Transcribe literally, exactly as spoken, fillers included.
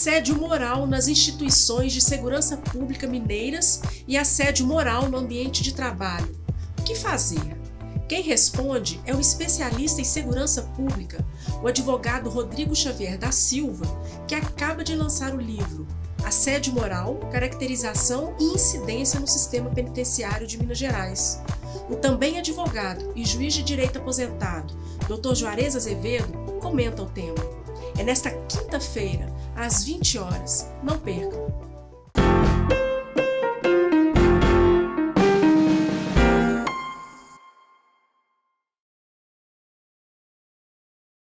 assédio moral nas instituições de segurança pública mineiras e assédio moral no ambiente de trabalho. O que fazer? Quem responde é o especialista em segurança pública, o advogado Rodrigo Xavier da Silva, que acaba de lançar o livro Assédio Moral, Caracterização e Incidência no Sistema Penitenciário de Minas Gerais. O também advogado e juiz de direito aposentado, doutor Juarez Azevedo, comenta o tema. É nesta quinta-feira, às vinte horas. Não percam!